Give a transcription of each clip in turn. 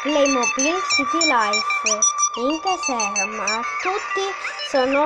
Playmobil City Life in caserma, tutti sono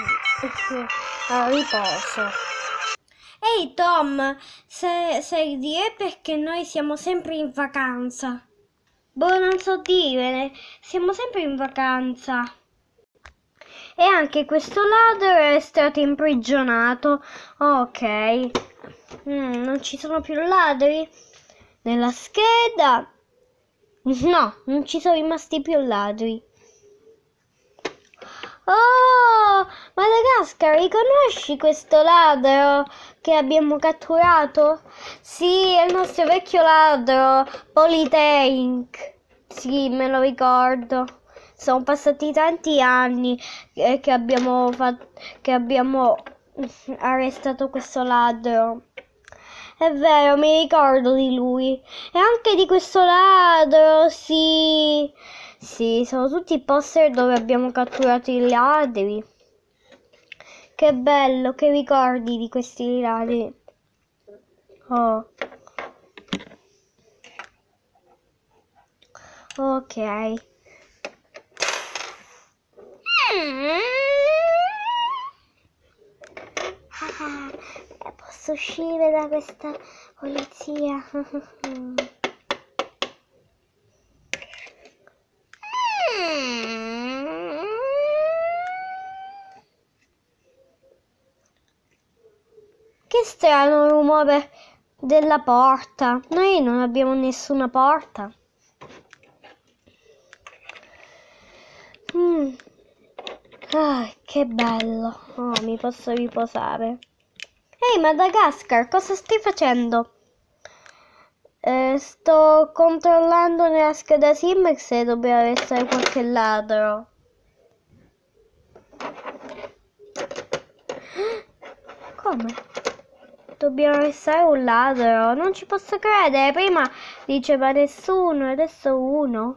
a riposo. Ehi Tom, sai dire perché noi siamo sempre in vacanza? Boh, non so dire, siamo sempre in vacanza. E anche questo ladro è stato imprigionato. Ok. Non ci sono più ladri? Nella scheda? No, non ci sono rimasti più ladri. Oh, Madagascar, riconosci questo ladro che abbiamo catturato? Sì, è il nostro vecchio ladro, Polytank. Sì, me lo ricordo. Sono passati tanti anni che abbiamo arrestato questo ladro. È vero, mi ricordo di lui. E anche di questo ladro, sì. Sì, sono tutti poster dove abbiamo catturato i ladri. Che bello, che ricordi di questi ladri. Oh. Ok. Posso uscire da questa polizia? Che strano rumore della porta. Noi non abbiamo nessuna porta. Che bello. Oh, mi posso riposare. Ehi, Madagascar, cosa stai facendo? Sto controllando nella scheda SIM se dobbiamo essere qualche ladro. Come? Dobbiamo essere un ladro? Non ci posso credere. Prima diceva nessuno, adesso uno.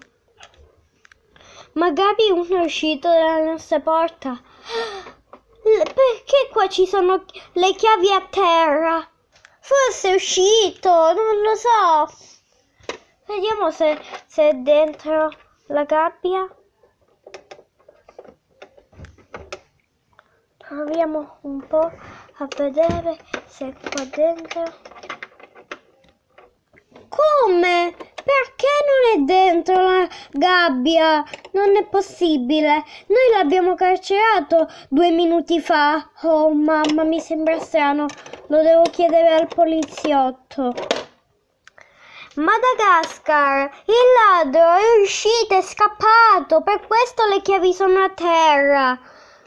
Magari uno è uscito dalla nostra porta. Perché qua ci sono le chiavi a terra? Forse è uscito, non lo so. Vediamo se è dentro la gabbia. Proviamo un po' a vedere se è qua dentro. Come? Perché non è dentro la gabbia? Non è possibile. Noi l'abbiamo carcerato 2 minuti fa. Oh mamma, mi sembra strano. Lo devo chiedere al poliziotto. Madagascar, il ladro è uscito, è scappato. Per questo le chiavi sono a terra.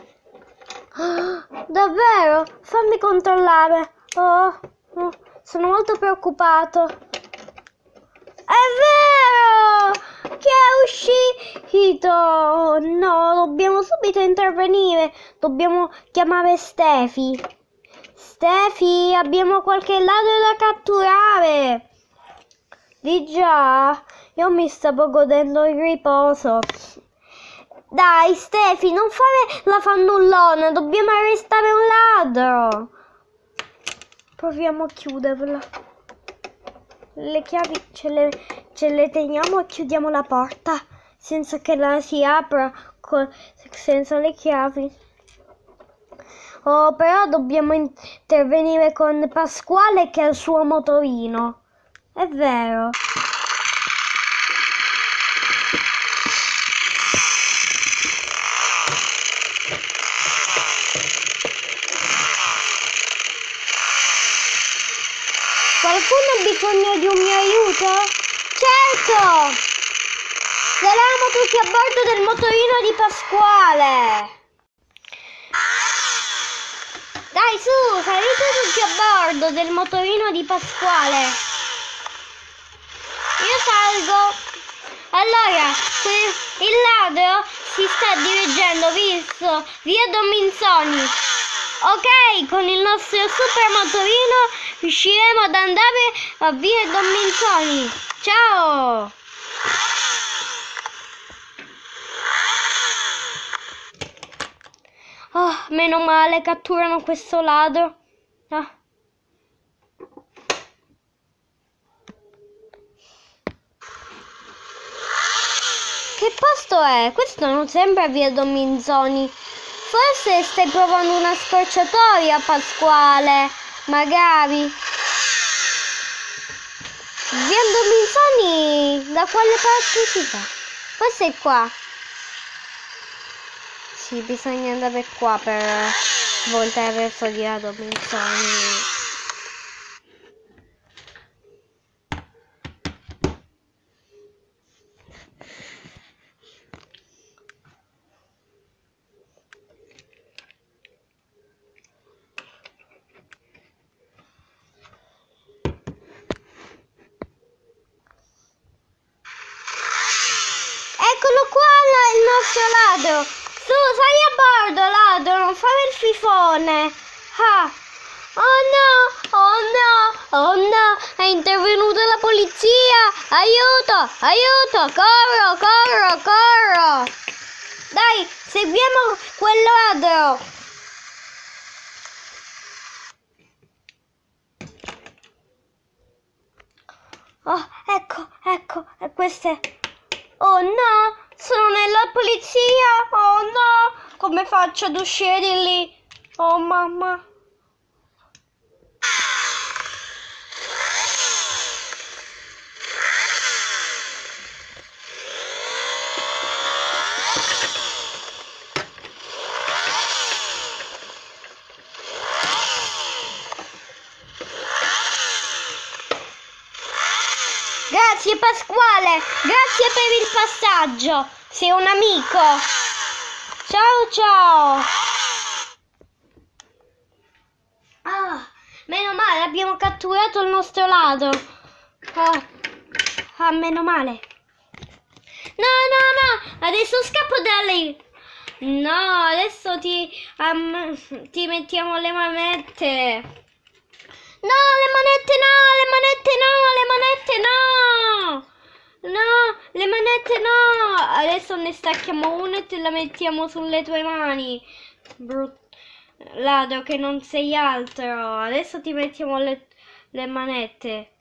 Davvero? Fammi controllare. Oh, sono molto preoccupato. È vero! Che è uscito! No, dobbiamo subito intervenire. Dobbiamo chiamare Stefi. Stefi, abbiamo qualche ladro da catturare. Di già, io mi stavo godendo il riposo. Dai, Stefi, non fare la fannullona, dobbiamo arrestare un ladro. Proviamo a chiuderla. Le chiavi ce le teniamo e chiudiamo la porta senza che la si apra senza le chiavi. Oh, però dobbiamo intervenire con Pasquale che ha il suo motorino. È vero. Qualcuno ha bisogno di un mio aiuto? Certo! Saliamo tutti a bordo del motorino di Pasquale! Dai su, salite tutti a bordo del motorino di Pasquale! Io salgo! Allora, il ladro si sta dirigendo verso via Dominzoni. Ok, con il nostro super motorino riusciremo ad andare a via Dominzoni. Ciao! Oh, meno male, catturano questo ladro. Ah. che posto è? Questo non sembra via Dominzoni. Forse stai provando una scorciatoia, Pasquale. Magari. Via Dominzoni, da quale parte si va? Forse è qua. Sì, bisogna andare qua per svoltare verso via Dominzoni. Eccolo qua il nostro ladro. Su, sali a bordo, ladro, non fare il fifone. Ah. Oh no, oh no, oh no, è intervenuta la polizia. Aiuto, aiuto, corro, corro, corro. Dai, seguiamo quel ladro. Oh, ecco, queste. Oh no, sono nella polizia. Oh no, come faccio ad uscire di lì? Oh mamma. Grazie Pasquale, grazie per il passaggio. Sei un amico. Ciao ciao. Meno male, abbiamo catturato il nostro ladro. Meno male. No, adesso scappo da lì. No, adesso ti mettiamo le manette. No, le manette no. Adesso ne stacchiamo una e te la mettiamo sulle tue mani. Ladro che non sei altro. Adesso ti mettiamo le manette.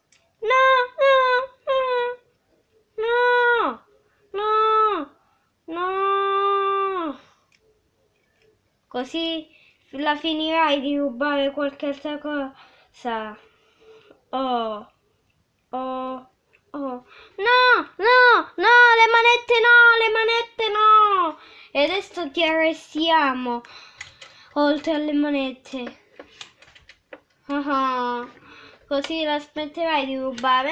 No. Così la finirai di rubare qualche altra cosa. Oh. No, le manette no. E adesso ti arrestiamo. Oltre alle manette. Così la smetterai di rubare.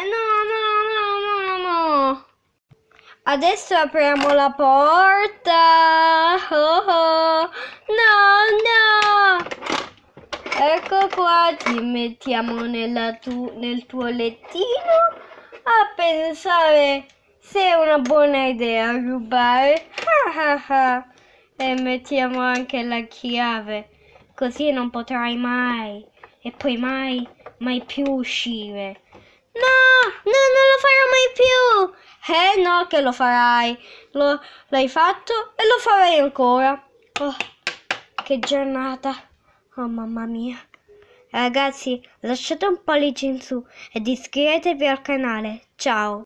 No. Adesso apriamo la porta. No. Ecco qua, ti mettiamo nel tuo lettino a pensare se è una buona idea rubare. E mettiamo anche la chiave, così non potrai mai e poi mai più uscire. No, non lo farò mai più. No, che lo farai. L'hai fatto e lo farai ancora. Oh, che giornata. Oh mamma mia. Ragazzi, lasciate un pollice in su ed iscrivetevi al canale. Ciao.